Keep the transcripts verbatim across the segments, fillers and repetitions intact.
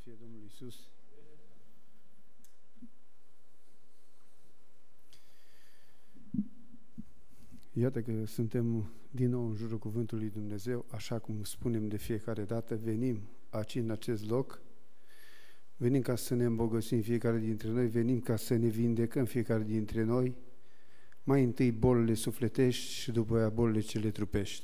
fie Domnul Iisus. Iată că suntem din nou în jurul Cuvântului lui Dumnezeu, așa cum spunem de fiecare dată, venim aici în acest loc, venim ca să ne îmbogățim fiecare dintre noi, venim ca să ne vindecăm fiecare dintre noi, mai întâi bolile sufletești și după aia bolile cele trupești.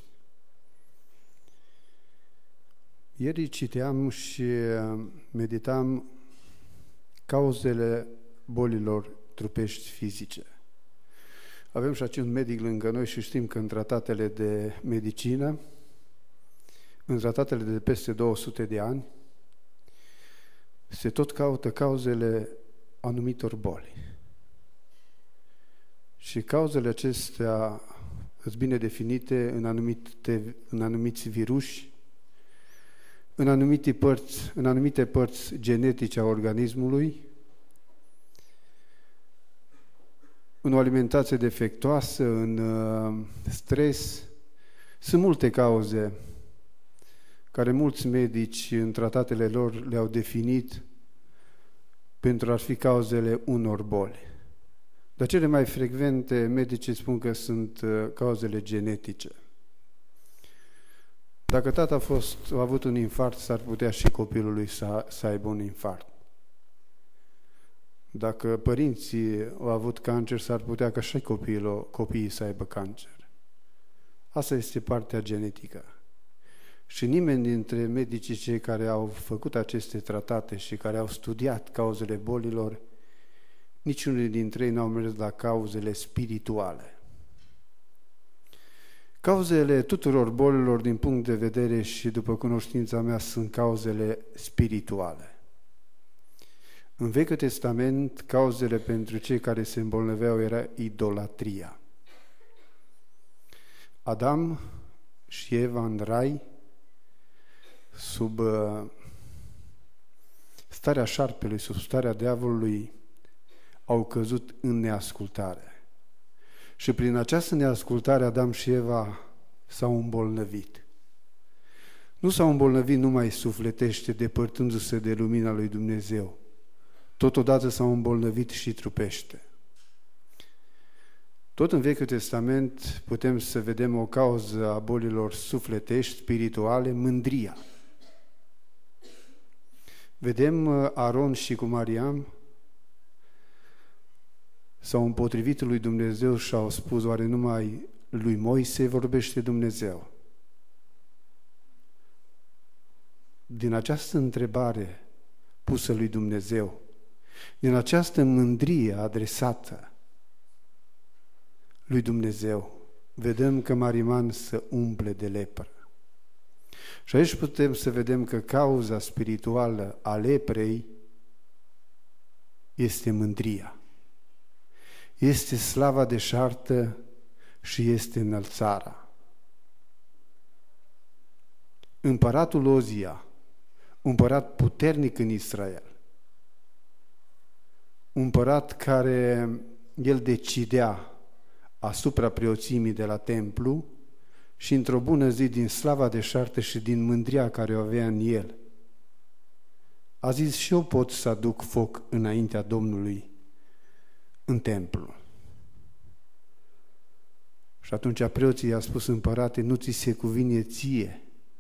Ieri citeam și meditam cauzele bolilor trupești fizice. Avem și aici un medic lângă noi și știm că în tratatele de medicină, în tratatele de peste două sute de ani, se tot caută cauzele anumitor boli. Și cauzele acestea sunt bine definite în, anumite, în anumiți viruși, în anumite părți, în anumite părți genetice a organismului, în o alimentație defectuoasă, în uh, stres. Sunt multe cauze care mulți medici în tratatele lor le-au definit pentru a fi cauzele unor boli. Dar cele mai frecvente medicii spun că sunt uh, cauzele genetice. Dacă tata a, fost, a avut un infarct, s-ar putea și copilul lui să, să aibă un infarct. Dacă părinții au avut cancer, s-ar putea ca și copiii, copiii să aibă cancer. Asta este partea genetică. Și nimeni dintre medicii cei care au făcut aceste tratate și care au studiat cauzele bolilor, niciunul dintre ei n-au mers la cauzele spirituale. Cauzele tuturor bolilor, din punct de vedere și după cunoștința mea, sunt cauzele spirituale. În Vechiul Testament, cauzele pentru cei care se îmbolnăveau era idolatria. Adam și Eva în rai, sub starea șarpelui, sub starea diavolului, au căzut în neascultare. Și prin această neascultare, Adam și Eva s-au îmbolnăvit. Nu s-au îmbolnăvit numai sufletește, depărtându-se de lumina lui Dumnezeu. Totodată s-au îmbolnăvit și trupește. Tot în Vechiul Testament putem să vedem o cauză a bolilor sufletești, spirituale, mândria. Vedem Aron și cu Mariam s-au împotrivit lui Dumnezeu și au spus, oare numai lui Moise vorbește Dumnezeu? Din această întrebare pusă lui Dumnezeu, din această mândrie adresată lui Dumnezeu, vedem că Mariman se umple de lepră. Și aici putem să vedem că cauza spirituală a leprei este mândria. Este slava deșartă și este înălțarea. Împăratul Ozia, un împărat puternic în Israel, un împărat care el decidea asupra preoțimii de la templu și într-o bună zi, din slava deșartă și din mândria care o avea în el, a zis, și eu pot să aduc foc înaintea Domnului în templu. Și atunci preoții i-a spus, împărate, nu ți se cuvine ție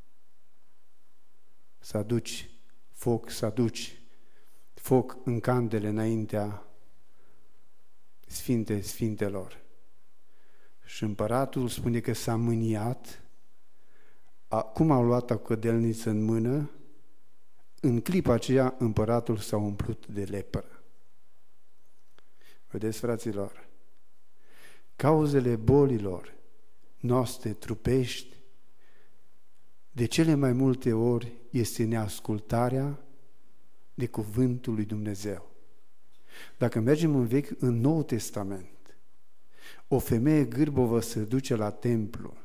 să aduci foc, să aduci foc în candele înaintea Sfinte Sfintelor. Și împăratul spune că s-a mâniat, cum a luat o cădelniță în mână, în clipa aceea împăratul s-a umplut de lepră. Vedeți, fraților, cauzele bolilor noastre trupești, de cele mai multe ori este neascultarea de cuvântul lui Dumnezeu. Dacă mergem în vechi, în Noul Testament, o femeie gârbovă se duce la templu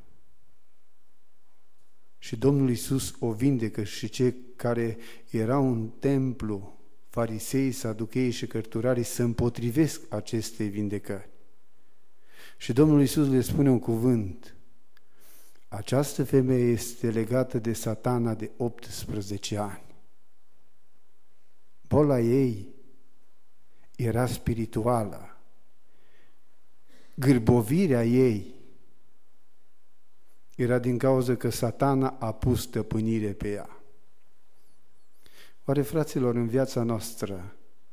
și Domnul Iisus o vindecă și cei care erau în templu, farisei, saducheii și cărturarii, se împotrivesc acestei vindecări. Și Domnul Iisus le spune un cuvânt: această femeie este legată de Satana de optsprezece ani. Boala ei era spirituală. Gârbovirea ei era din cauza că Satana a pus stăpânire pe ea. Oare, fraților, în viața noastră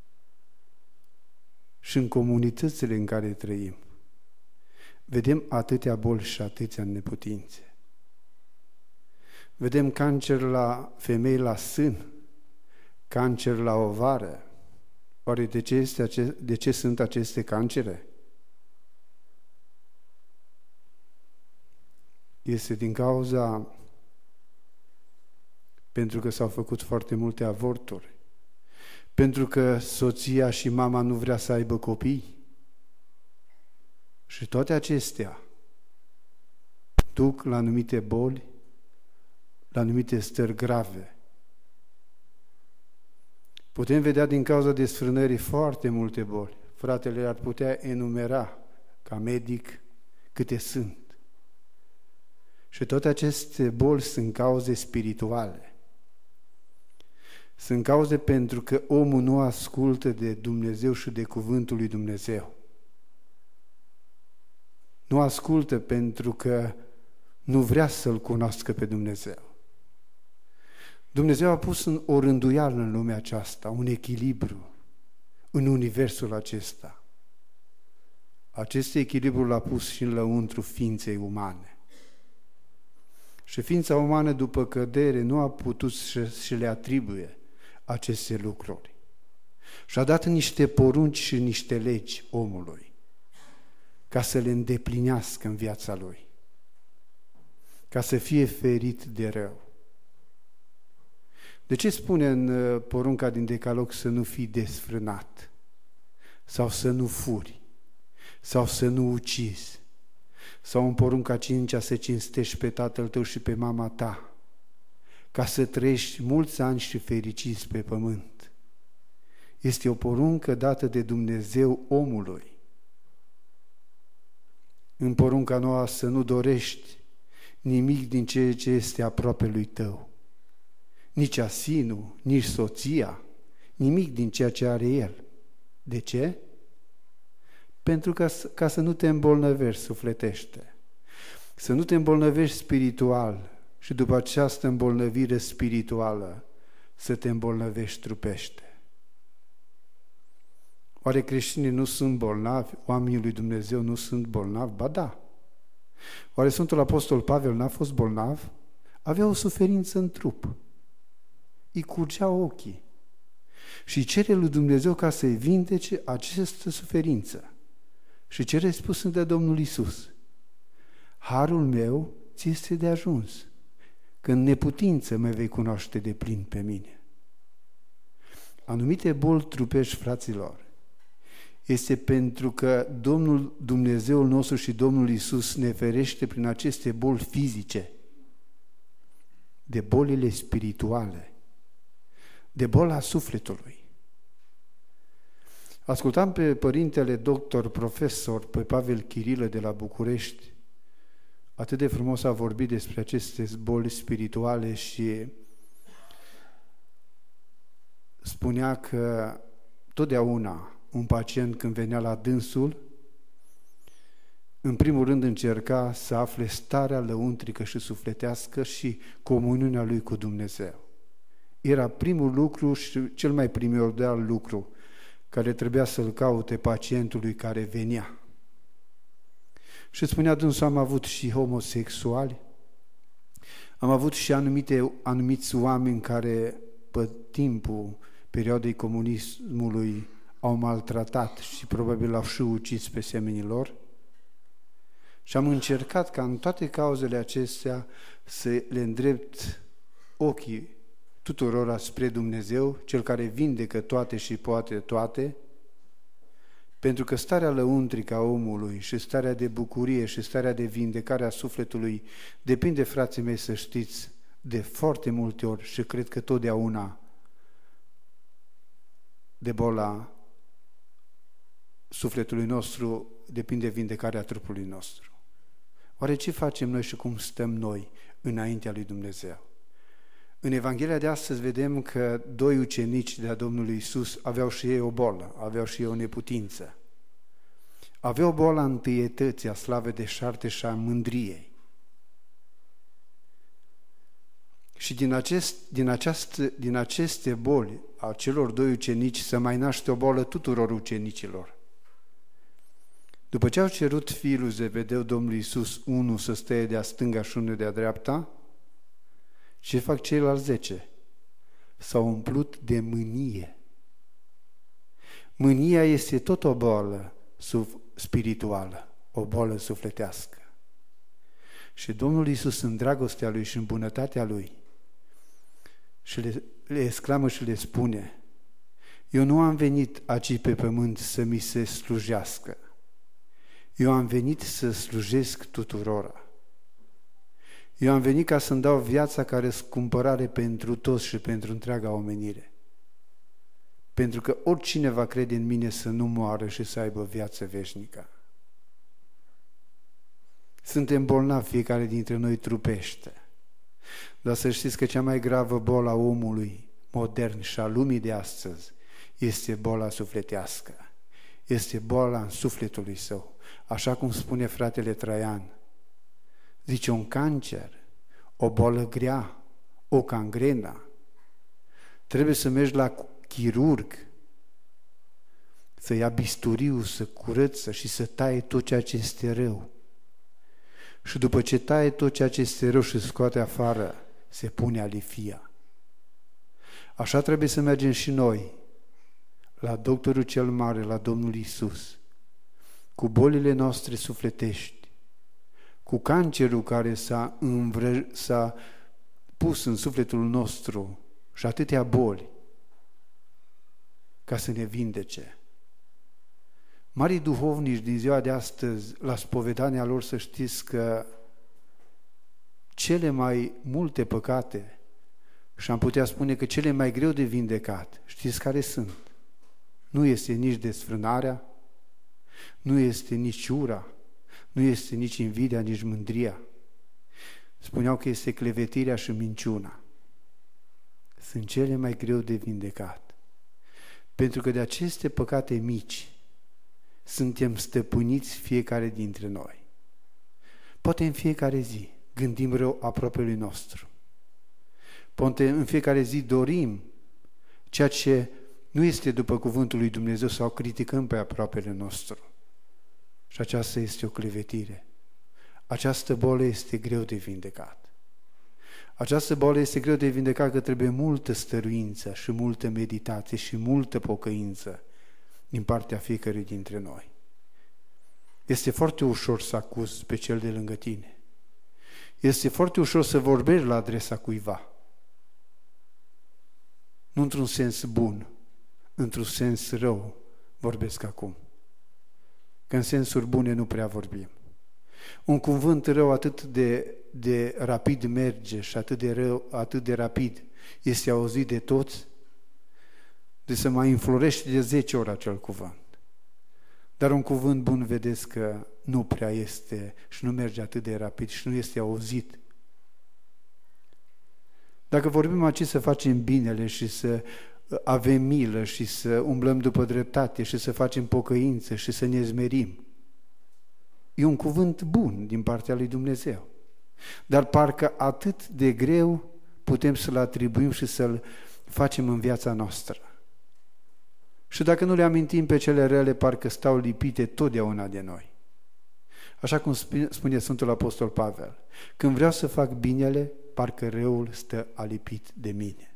și în comunitățile în care trăim, vedem atâtea boli și atâtea neputințe. Vedem cancer la femei la sân, cancer la ovară. Oare de ce, este ace- de ce sunt aceste cancere? Este din cauza pentru că s-au făcut foarte multe avorturi, pentru că soția și mama nu vrea să aibă copii. Și toate acestea duc la anumite boli, la anumite stări grave. Putem vedea din cauza desfrânării foarte multe boli. Fratele ar putea enumera ca medic câte sunt. Și toate aceste boli sunt cauze spirituale. Sunt cauze pentru că omul nu ascultă de Dumnezeu și de cuvântul lui Dumnezeu. Nu ascultă pentru că nu vrea să-L cunoască pe Dumnezeu. Dumnezeu a pus în o rânduială în lumea aceasta, un echilibru în universul acesta. Acest echilibru l-a pus și în lăuntru ființei umane. Și ființa umană, după cădere, nu a putut să le atribuie aceste lucruri. Și a dat niște porunci și niște legi omului ca să le îndeplinească în viața lui, ca să fie ferit de rău. De ce spune în porunca din Decalog să nu fii desfrânat? Sau să nu furi? Sau să nu ucizi? Sau în porunca cincea să cinstești pe tatăl tău și pe mama ta, ca să trăiești mulți ani și fericiți pe pământ. Este o poruncă dată de Dumnezeu omului. În porunca nouă să nu dorești nimic din ceea ce este aproape lui tău, nici asinul, nici soția, nimic din ceea ce are el. De ce? Pentru că ca să nu te îmbolnăvești sufletește, să nu te îmbolnăvești spiritual și după această îmbolnăvire spirituală să te îmbolnăvești trupește. Oare creștinii nu sunt bolnavi? Oamenii lui Dumnezeu nu sunt bolnavi? Ba da. Oare Sfântul Apostol Pavel n-a fost bolnav? Avea o suferință în trup. Îi curgeau ochii. Și cere lui Dumnezeu ca să-i vindece această suferință. Și ce răspuns de Domnul Iisus? Harul meu ți este de ajuns, că în neputință mă vei cunoaște de plin pe mine. Anumite boli trupești, fraților, este pentru că Domnul Dumnezeul nostru și Domnul Iisus ne ferește prin aceste boli fizice, de bolile spirituale, de boala sufletului. Ascultam pe părintele doctor, profesor, pe Pavel Chirilă de la București. Atât de frumos a vorbit despre aceste boli spirituale și spunea că totdeauna un pacient când venea la dânsul, în primul rând încerca să afle starea lăuntrică și sufletească și comuniunea lui cu Dumnezeu. Era primul lucru și cel mai primordial lucru care trebuia să-l caute pacientului care venea. Și spunea dânsul, am avut și homosexuali, am avut și anumite, anumiți oameni care pe timpul perioadei comunismului au maltratat și probabil au și ucis pe semenii lor. Și am încercat ca în toate cauzele acestea să le îndrept ochii tuturora spre Dumnezeu, Cel care vindecă toate și poate toate, pentru că starea lăuntrică a omului și starea de bucurie și starea de vindecare a sufletului depinde, frații mei, să știți, de foarte multe ori și cred că totdeauna de boala sufletului nostru depinde vindecarea trupului nostru. Oare ce facem noi și cum stăm noi înaintea lui Dumnezeu? În Evanghelia de astăzi vedem că doi ucenici de-a Domnului Iisus aveau și ei o bolă, aveau și ei o neputință. Aveau boala întâietății, a slavei de șarte și a mândriei. Și din, acest, din, această, din aceste boli a celor doi ucenici se mai naște o boală tuturor ucenicilor. După ce au cerut fiul lui Zebedeu Domnului Iisus, unul să stea de-a stânga și unul de-a dreapta, ce fac ceilalți zece? S-au umplut de mânie. Mânia este tot o boală spirituală, o boală sufletească. Și Domnul Iisus, în dragostea Lui și în bunătatea Lui, și le, le exclamă și le spune: eu nu am venit aici pe pământ să mi se slujească, eu am venit să slujesc tuturora. Eu am venit ca să-mi dau viața ca răscumpărare pentru toți și pentru întreaga omenire. Pentru că oricine va crede în mine să nu moară și să aibă viață veșnică. Suntem bolnavi fiecare dintre noi trupește. Dar să știți că cea mai gravă boală a omului modern și a lumii de astăzi este boala sufletească. Este boala în sufletul său. Așa cum spune fratele Traian. Zice, un cancer, o boală grea, o gangrenă. Trebuie să mergi la chirurg, să ia bisturiu, să curăță și să taie tot ceea ce este rău. Și după ce taie tot ceea ce este rău și scoate afară, se pune alifia. Așa trebuie să mergem și noi la doctorul cel mare, la Domnul Iisus, cu bolile noastre sufletești, cu cancerul care s-a, învră, s-a pus în sufletul nostru și atâtea boli, ca să ne vindece. Marii duhovnici din ziua de astăzi, la spovedania lor, să știți că cele mai multe păcate, și am putea spune că cele mai greu de vindecat, știți care sunt? Nu este nici desfrânarea, nu este nici ura, nu este nici invidia, nici mândria. Spuneau că este clevetirea și minciuna. Sunt cele mai greu de vindecat. Pentru că de aceste păcate mici suntem stăpâniți fiecare dintre noi. Poate în fiecare zi gândim rău apropiului nostru. Poate în fiecare zi dorim ceea ce nu este după cuvântul lui Dumnezeu sau criticăm pe aproapele nostru. Și aceasta este o clevetire. Această boală este greu de vindecat. Această boală este greu de vindecat că trebuie multă stăruință și multă meditație și multă pocăință din partea fiecărui dintre noi. Este foarte ușor să acuzi pe cel de lângă tine. Este foarte ușor să vorbești la adresa cuiva. Nu într-un sens bun, într-un sens rău vorbesc acum. Că în sensuri bune nu prea vorbim. Un cuvânt rău atât de, de rapid merge și atât de, rău, atât de rapid este auzit de toți, de să mai înflorește de zece ori acel cuvânt. Dar un cuvânt bun, vedeți că nu prea este și nu merge atât de rapid și nu este auzit. Dacă vorbim aici să facem binele și să avem milă și să umblăm după dreptate și să facem pocăință și să ne zmerim, e un cuvânt bun din partea lui Dumnezeu. Dar parcă atât de greu putem să-l atribuim și să-l facem în viața noastră. Și dacă nu le amintim pe cele rele, parcă stau lipite totdeauna de noi. Așa cum spune Sfântul Apostol Pavel, când vreau să fac binele, parcă răul stă alipit de mine.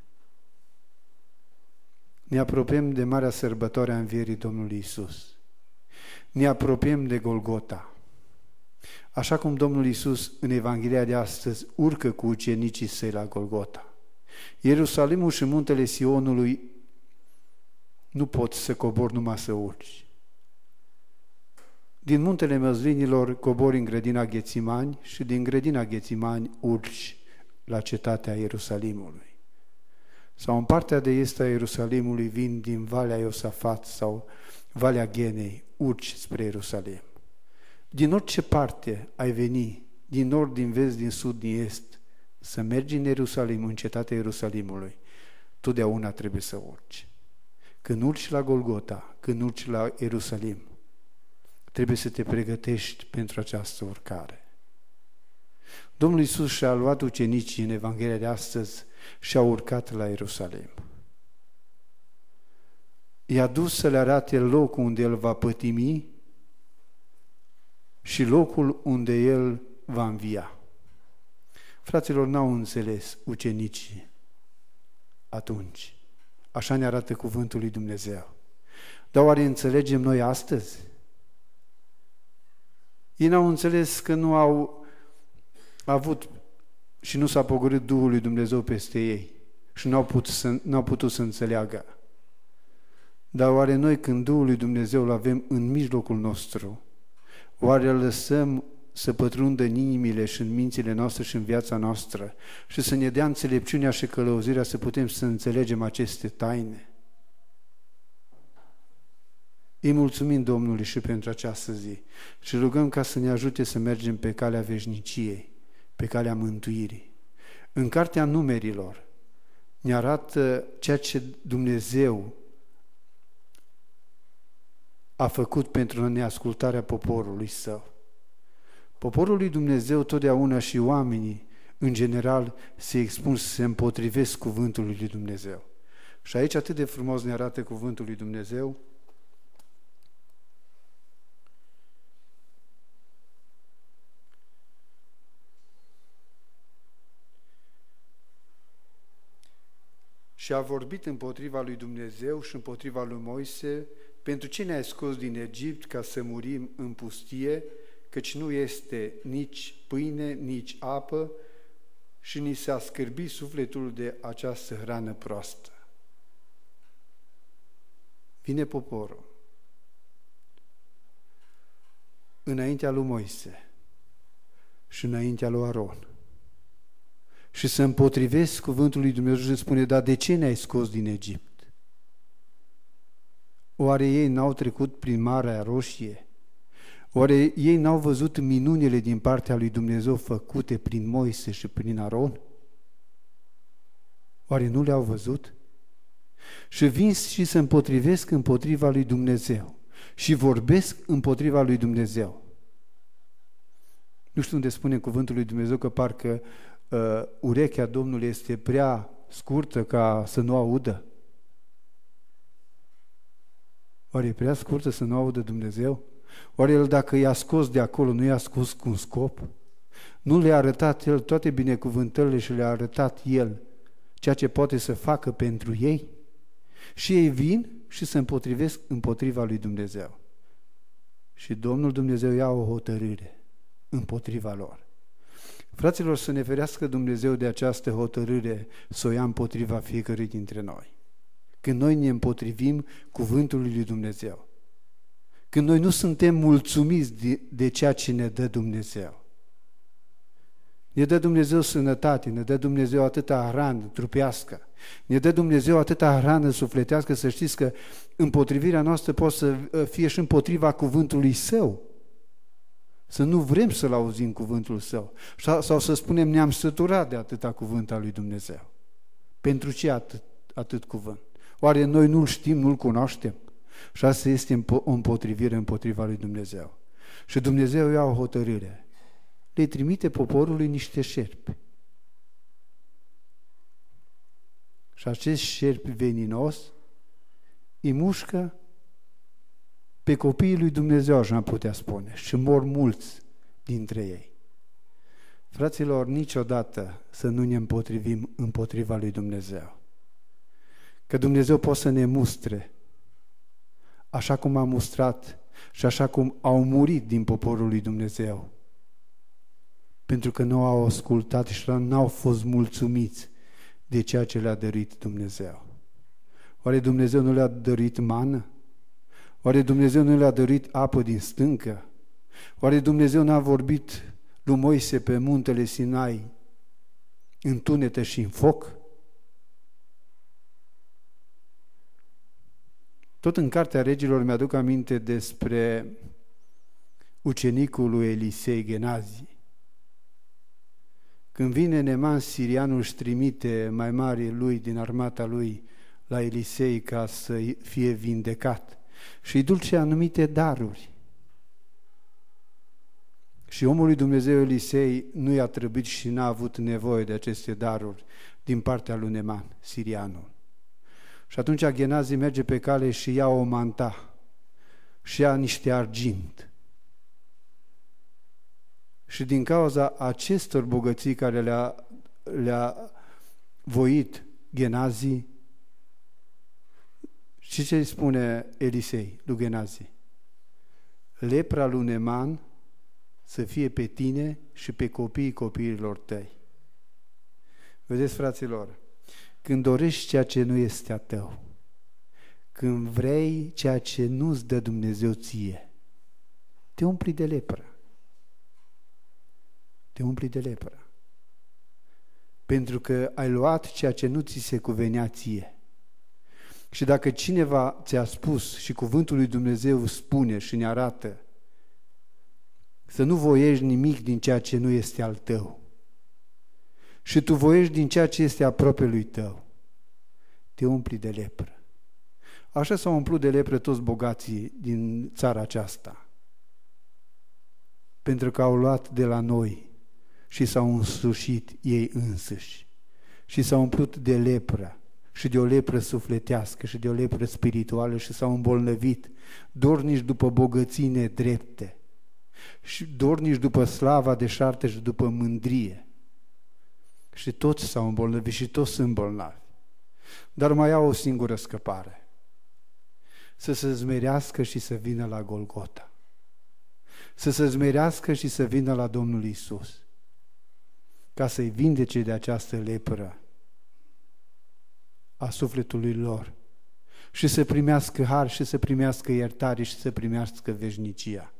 Ne apropiem de marea sărbătoare a învierii Domnului Iisus. Ne apropiem de Golgota. Așa cum Domnul Iisus în Evanghelia de astăzi urcă cu ucenicii săi la Golgota. Ierusalimul și muntele Sionului nu poți să cobori numai să urci. Din muntele Măslinilor cobori în grădina Ghețimani și din grădina Ghețimani urci la cetatea Ierusalimului. Sau în partea de est a Ierusalimului vin din Valea Iosafat sau Valea Ghenei, urci spre Ierusalim. Din orice parte ai veni, din nord, din vest, din sud, din est, să mergi în Ierusalim, în cetatea Ierusalimului, totdeauna trebuie să urci. Când urci la Golgota, când urci la Ierusalim, trebuie să te pregătești pentru această urcare. Domnul Iisus și-a luat ucenicii în Evanghelia de astăzi și a urcat la Ierusalim. I-a dus să le arate locul unde El va pătimi și locul unde El va învia. Fraților, n-au înțeles ucenicii atunci. Așa ne arată cuvântul lui Dumnezeu. Dar oare înțelegem noi astăzi? Ei n-au înțeles că nu au avut și nu s-a pogorât Duhul lui Dumnezeu peste ei și n-au putut să, n-au putut să înțeleagă. Dar oare noi, când Duhul lui Dumnezeu îl avem în mijlocul nostru, oare îl lăsăm să pătrundă în inimile și în mințile noastre și în viața noastră și să ne dea înțelepciunea și călăuzirea să putem să înțelegem aceste taine? Îi mulțumim Domnului și pentru această zi și rugăm ca să ne ajute să mergem pe calea veșniciei, pe calea mântuirii. În Cartea Numerilor ne arată ceea ce Dumnezeu a făcut pentru neascultarea poporului Său. Poporul lui Dumnezeu totdeauna și oamenii, în general, se expun să se împotrivesc cuvântului lui Dumnezeu. Și aici atât de frumos ne arată cuvântul lui Dumnezeu. Și a vorbit împotriva lui Dumnezeu și împotriva lui Moise: pentru ce ne-ai scos din Egipt ca să murim în pustie, căci nu este nici pâine, nici apă și ni s-a scârbit sufletul de această hrană proastă. Vine poporul înaintea lui Moise și înaintea lui Aron și să împotrivesc cuvântul lui Dumnezeu și spune: dar de ce ne-ai scos din Egipt? Oare ei n-au trecut prin Marea Roșie? Oare ei n-au văzut minunile din partea lui Dumnezeu făcute prin Moise și prin Aron? Oare nu le-au văzut? Și vin și se împotrivesc împotriva lui Dumnezeu și vorbesc împotriva lui Dumnezeu. Nu știu unde spune cuvântul lui Dumnezeu că parcă uh, urechea Domnului este prea scurtă ca să nu audă. Oare e prea scurtă să nu audă Dumnezeu? Oare El, dacă i-a scos de acolo, nu i-a scos cu un scop? Nu le-a arătat El toate binecuvântările și le-a arătat El ceea ce poate să facă pentru ei? Și ei vin și se împotrivesc împotriva lui Dumnezeu. Și Domnul Dumnezeu ia o hotărâre împotriva lor. Fraților, să ne ferească Dumnezeu de această hotărâre să o ia împotriva fiecărui dintre noi. Când noi ne împotrivim cuvântului lui Dumnezeu. Când noi nu suntem mulțumiți de, de ceea ce ne dă Dumnezeu. Ne dă Dumnezeu sănătate, ne dă Dumnezeu atâta hrană trupească, ne dă Dumnezeu atâta hrană sufletească, să știți că împotrivirea noastră poate să fie și împotriva cuvântului Său. Să nu vrem să-L auzim cuvântul Său. Sau să spunem: ne-am săturat de atâta cuvânt al lui Dumnezeu. Pentru ce atât, atât cuvânt? Oare noi nu-L știm, nu-L cunoaștem? Și asta este o împotrivire împotriva lui Dumnezeu. Și Dumnezeu ia o hotărâre. Le trimite poporului niște șerpi. Și acest șerpi veninos îi mușcă pe copiii lui Dumnezeu, așa am putea spune, și mor mulți dintre ei. Fraților, niciodată să nu ne împotrivim împotriva lui Dumnezeu. Că Dumnezeu poate să ne mustre, așa cum a mustrat și așa cum au murit din poporul lui Dumnezeu, pentru că nu au ascultat și n-au fost mulțumiți de ceea ce le-a dăruit Dumnezeu. Oare Dumnezeu nu le-a dăruit mană? Oare Dumnezeu nu le-a dăruit apă din stâncă? Oare Dumnezeu n-a vorbit lui Moise pe muntele Sinai în tunete și în foc? Tot în Cartea Regilor mi-aduc aminte despre ucenicul lui Elisei, Genazi. Când vine Neeman sirianul, își trimite mai mari lui din armata lui la Elisei ca să fie vindecat și îi duce anumite daruri. Și omul lui Dumnezeu Elisei nu i-a trebuit și n-a avut nevoie de aceste daruri din partea lui Neeman, sirianul. Și atunci Gehazi merge pe cale și ia o manta și ia niște argint. Și din cauza acestor bogății care le-a, le-a voit Gehazi, și ce îi spune Elisei lui Gehazi? Lepra lui Neeman să fie pe tine și pe copiii copiilor tăi. Vedeți, fraților, când dorești ceea ce nu este a tău, când vrei ceea ce nu-ți dă Dumnezeu ție, te umpli de lepră. Te umpli de lepră. Pentru că ai luat ceea ce nu ți se cuvenea ție. Și dacă cineva ți-a spus și cuvântul lui Dumnezeu spune și ne arată să nu voiești nimic din ceea ce nu este al tău și tu voiești din ceea ce este aproape lui tău, te umpli de lepră. Așa s-au umplut de lepră toți bogații din țara aceasta, pentru că au luat de la noi și s-au însușit ei însuși și s-au umplut de lepră și de o lepră sufletească și de o lepră spirituală și s-au îmbolnăvit, dornici după bogății nedrepte și dornici după slava deșartă și după mândrie. Și toți s-au îmbolnăvit și toți sunt bolnavi. Dar mai au o singură scăpare: să se zmerească și să vină la Golgota, să se zmerească și să vină la Domnul Iisus, ca să-i vindece de această lepră a sufletului lor și să primească har și să primească iertare și să primească veșnicia.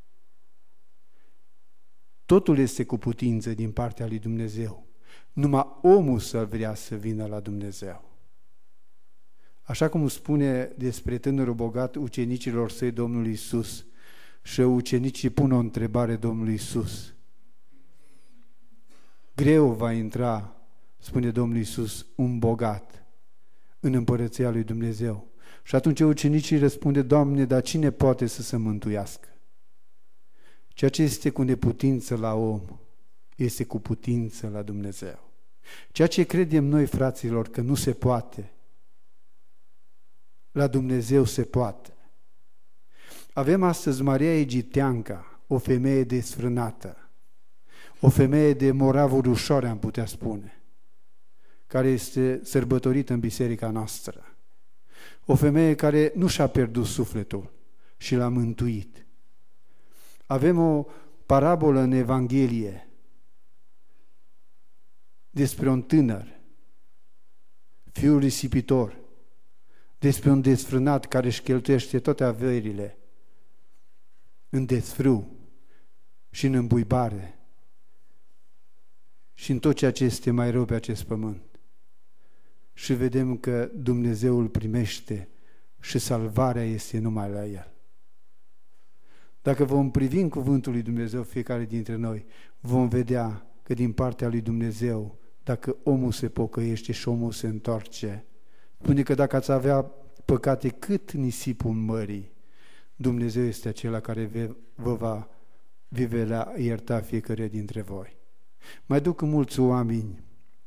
Totul este cu putință din partea lui Dumnezeu. Numai omul să vrea să vină la Dumnezeu. Așa cum spune despre tânărul bogat ucenicilor săi Domnul Iisus, și ucenicii pun o întrebare Domnului Iisus: greu va intra, spune Domnul Iisus, un bogat în împărăția lui Dumnezeu. Și atunci ucenicii răspunde: Doamne, dar cine poate să se mântuiască? Ceea ce este cu neputință la om este cu putință la Dumnezeu. Ceea ce credem noi, fraților, că nu se poate, la Dumnezeu se poate. Avem astăzi Maria Egipteanca, o femeie desfrânată, o femeie de moravuri ușoare, am putea spune, care este sărbătorită în biserica noastră. O femeie care nu și-a pierdut sufletul și l-a mântuit. Avem o parabolă în Evanghelie despre un tânăr, fiul risipitor, despre un desfrânat care își cheltuiește toate averile în desfrâu și în îmbuibare și în tot ceea ce este mai rău pe acest pământ. Și vedem că Dumnezeu îl primește și salvarea este numai la el. Dacă vom privi în cuvântul lui Dumnezeu fiecare dintre noi, vom vedea că din partea lui Dumnezeu, dacă omul se pocăiește și omul se întoarce, spune că dacă ați avea păcate cât nisipul mării, Dumnezeu este acela care vă va vivela ierta fiecare dintre voi. Mai duc mulți oameni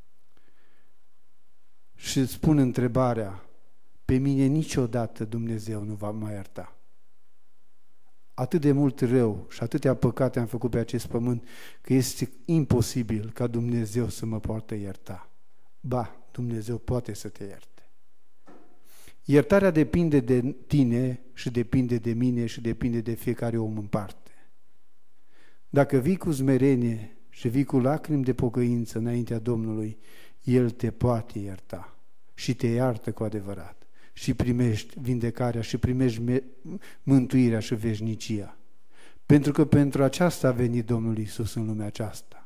și spun întrebarea: pe mine niciodată Dumnezeu nu va mai ierta. Atât de mult rău și atâtea păcate am făcut pe acest pământ că este imposibil ca Dumnezeu să mă poată ierta. Ba, Dumnezeu poate să te ierte. Iertarea depinde de tine și depinde de mine și depinde de fiecare om în parte. Dacă vii cu smerenie și vii cu lacrimi de pocăință înaintea Domnului, El te poate ierta și te iartă cu adevărat. Și primești vindecarea și primești mântuirea și veșnicia. Pentru că pentru aceasta a venit Domnul Iisus în lumea aceasta.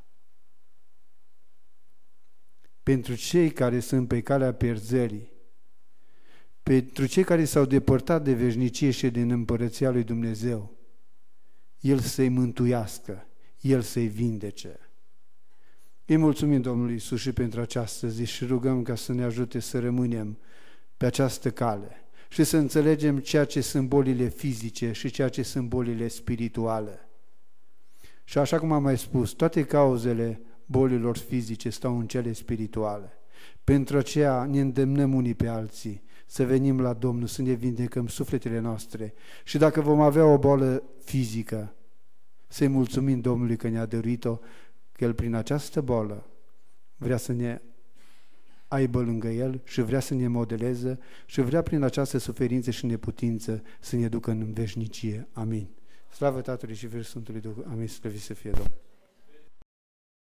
Pentru cei care sunt pe calea pierzării, pentru cei care s-au depărtat de veșnicie și din împărăția lui Dumnezeu, El să-i mântuiască, El să-i vindece. Îi mulțumim Domnului Iisus și pentru această zi și rugăm ca să ne ajute să rămânem pe această cale și să înțelegem ceea ce sunt bolile fizice și ceea ce sunt bolile spirituale. Și așa cum am mai spus, toate cauzele bolilor fizice stau în cele spirituale. Pentru aceea ne îndemnăm unii pe alții să venim la Domnul, să ne vindecăm sufletele noastre și dacă vom avea o boală fizică, să-i mulțumim Domnului că ne-a dăruit-o, că El prin această boală vrea să ne aibă lângă El și vrea să ne modeleze și vrea prin această suferință și neputință să ne ducă în veșnicie. Amin. Slavă Tatălui și Fiului Sfântului Duh. Amin. Slăvit să fie Domnul.